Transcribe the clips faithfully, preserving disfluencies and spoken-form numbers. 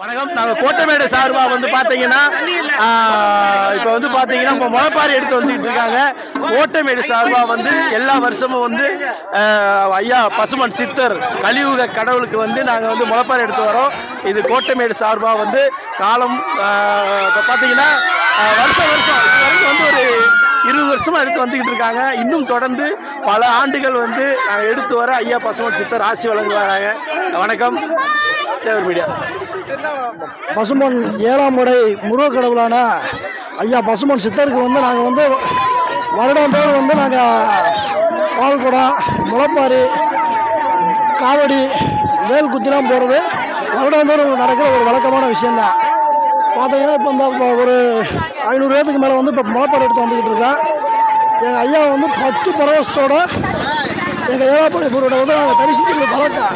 வணக்கம். நாங்கள் கோட்டைமேடு சார்பாக வந்து பார்த்தீங்கன்னா இப்போ வந்து பார்த்தீங்கன்னா இப்போ முளைப்பாரி எடுத்து வந்துக்கிட்டு இருக்காங்க. கோட்டைமேடு சார்பாக வந்து எல்லா வருஷமும் வந்து ஐயா பசுமன் சித்தர் கலியுக கடவுளுக்கு வந்து நாங்கள் வந்து முளைப்பாரி எடுத்து வரோம். இது கோட்டைமேடு சார்பாக வந்து காலம் இப்போ பார்த்தீங்கன்னா வருஷம் வருஷம் இது வரைக்கும் வந்து ஒரு இருபது வருஷமாக எடுத்து வந்துக்கிட்டு இருக்காங்க. இன்னும் தொடர்ந்து பல ஆண்டுகள் வந்து நாங்கள் எடுத்து வர ஐயா பசுமன் சித்தர் ஆசி வழங்கி வராங்க. வணக்கம். தேவர் மீடியா. பசுமன் ஏழாம் முறை முருக கடவுளான ஐயா பசுமன் சித்தருக்கு வந்து நாங்கள் வந்து வருடம் பேர் வந்து நாங்கள் பால்குடம், முளைப்பாரி, காவடி, வேல் குத்திலாம் போகிறது வருடந்தோறும் நடக்கிற ஒரு வழக்கமான விஷயந்தான். பார்த்தீங்கன்னா இப்போ இந்த ஒரு ஐநூறு பேருக்கு மேலே வந்து இப்போ முளைப்பாரி எடுத்து வந்துக்கிட்டு இருக்கேன். எங்கள் ஐயா வந்து பத்து பரவசத்தோடு எங்கள் ஏழாப்படை பொருளை வந்து நாங்கள் தரிசிக்கிறது பழக்கம்.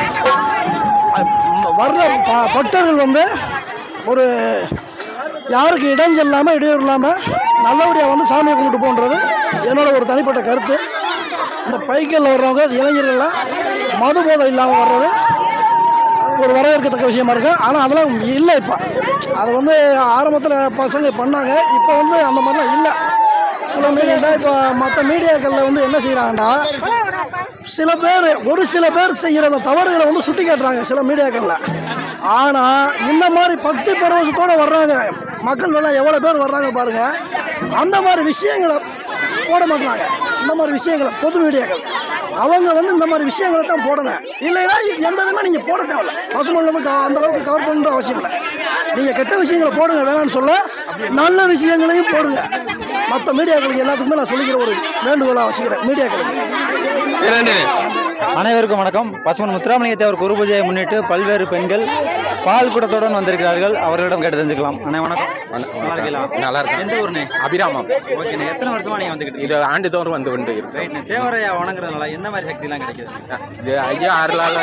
வர்ற ப பக்தர்கள் வந்து ஒரு யாருக்கு இடைஞ்சல் இல்லாமல் இடையூறு இல்லாமல் நல்லபடியாக வந்து சாமியை கும்பிட்டு போன்றது என்னோட ஒரு தனிப்பட்ட கருத்து. இந்த பைக்கில் வர்றவங்க இளைஞர்கள்லாம் மது போதை இல்லாமல் வர்றது ஒரு வரவேற்கத்தக்க விஷயமா இருக்குது. ஆனால் அதெல்லாம் இல்லை. இப்போ அதை வந்து ஆரம்பத்தில் பசங்க பண்ணாங்க, இப்போ வந்து அந்த மாதிரிலாம் இல்லை. சில மீடியா இப்போ மற்ற மீடியாக்களில் வந்து என்ன செய்கிறாங்கன்னா சில பேர் ஒரு சில பேர் செய்கிற அந்த தவறுகளை வந்து சுட்டி காட்டுறாங்க சில மீடியாக்களில். ஆனால் இந்த மாதிரி பக்தி பரவசத்தோடு வர்றாங்க மக்கள் எல்லாம் எவ்வளோ பேர் வர்றாங்க பாருங்கள். அந்த மாதிரி விஷயங்களை போட மாட்டாங்க. இந்த மாதிரி விஷயங்களை பொது மீடியாக்கள் அவங்க வந்து இந்த மாதிரி விஷயங்களை தான் போடணும். இல்லைன்னா எந்த இதுவுமே நீங்கள் போட தேவையில்ல. பசுமன் வந்து அந்த அளவுக்கு கவர் பண்ணுற அவசியம் இல்லை. நீங்கள் கெட்ட விஷயங்களை போடுங்க வேணான்னு சொல்ல, நல்ல விஷயங்களையும் போடுங்க. மற்ற மீடியாக்களுக்கு எல்லாத்துக்குமே நான் சொல்லிக்கிற ஒரு வேண்டுகோளாக வச்சுக்கிறேன் மீடியாக்களுக்கு. அனைவருக்கும் வணக்கம். பசுமன் முத்துராமலிங்க தேவர் குரு பூஜையை முன்னிட்டு பல்வேறு பெண்கள் பால் கூட்டத்துடன் வந்திருக்கிறார்கள். அவர்களிடம் கேட்டு தெரிஞ்சுக்கலாம். அண்ணே வணக்கம். நல்லா இருக்கு. எந்த ஊர்னே? அபிராமம். ஓகேண்ணே. எத்தனை வருஷமா நீங்க வந்துக்கிட்டு? இது ஆண்டு தோறும் வந்து கொண்டு இருக்கு. ரைட்ண்ணே. தேவரையா வணங்குறதுனால எந்த மாதிரி சக்தி எல்லாம் கிடைக்குது? இது ஐயா அருளால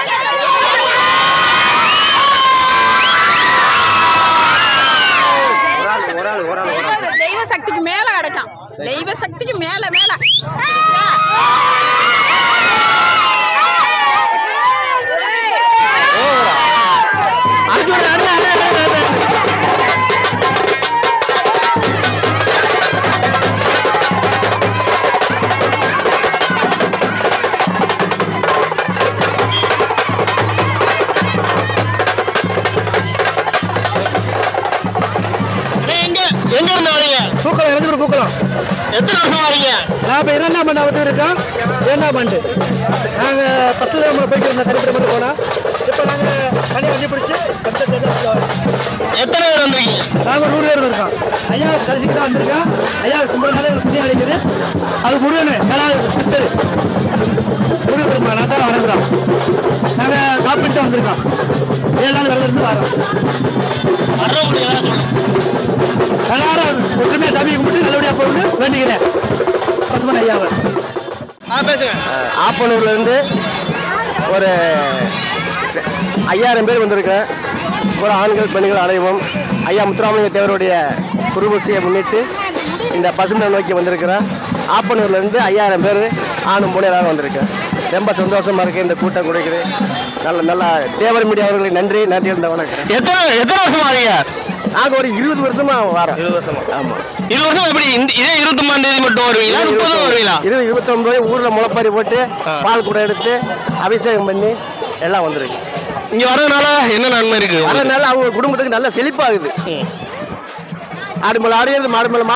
ஒரு ஆள் ஒரு ஆள் ஒரு ஆள் தெய்வ சக்திக்கு மேல கிடக்கும். தெய்வ சக்திக்கு மேல மேல பூக்கலாம் இறந்து பூக்கலாம். எத்தனை வருஷம் வரீங்க? நான் இப்போ இரண்டாம் ஆண்டு வந்து இருக்கோம். இரண்டாம் ஆண்டு நாங்கள் ஃபஸ்ட்டு நம்மளை போயிட்டு வந்தோம். தனிப்பட்ட மட்டும் போனோம். இப்போ நாங்கள் தனி வண்டி பிடிச்சி எத்தனை பேர் வந்தீங்க? நாங்கள் நூறு பேர் இருக்கோம். ஐயா கடைசிக்கு தான் வந்திருக்கோம். ஐயா கும்பிட்றதுனால எங்களுக்கு புண்ணியம் அடைக்குது. அது முருகனு கலா சித்தர் முருக பெருமா நான் தான் வணங்குறோம். நாங்கள் காப்பிட்டு வந்திருக்கோம். ஏழு நாள் விரதம் வரோம். எல்லாரும் ஒற்றுமையாக சாமியை கும்பிட்டு நல்லபடியாக போகணும்னு வேண்டிக்கிறேன். பசுமன் ஐயாவை. ஆப்பனூர்லேருந்து ஒரு ஐயாயிரம் பேர் வந்திருக்கேன். ஒரு ஆண்கள் பெண்கள் அனைவரும் ஐயா முத்துராமலிங்க தேவருடைய குருபூசையை முன்னிட்டு இந்த பசுமனை நோக்கி வந்திருக்கிறேன். ஆப்பனூர்லேருந்து ஐயாயிரம் பேர் ஆணும் மூணையாக வந்திருக்கேன். ரொம்ப சந்தோஷமாக இருக்குது இந்த கூட்டம் கொடுக்குது. நல்ல நல்லா தேவர் மீடியா அவர்களுக்கு நன்றி நன்றி இருந்த வணக்கம். எத்தனை எத்தனை வருஷம் வரீங்க? நாங்கள் ஒரு இருபது வருஷமா வரோம். இருபது வருஷமா ஆமாம். இருபது வருஷம் எப்படி? இதே இருபத்தி ஒன்பதாம் தேதி மட்டும் வருவீங்களா? முப்பது வருவீங்களா? இருபது இருபத்தி ஒன்பது ஊரில் முளைப்பாரி போட்டு பால் கூட எடுத்து அபிஷேகம் பண்ணி எல்லாம் வந்துருக்கு. இங்க வரதுனால என்ன நன்மை இருக்கு? அதனால அவங்க குடும்பத்துக்கு நல்ல செழிப்பாகுது. ஆடு மேல ஆடுறது மாடு மேல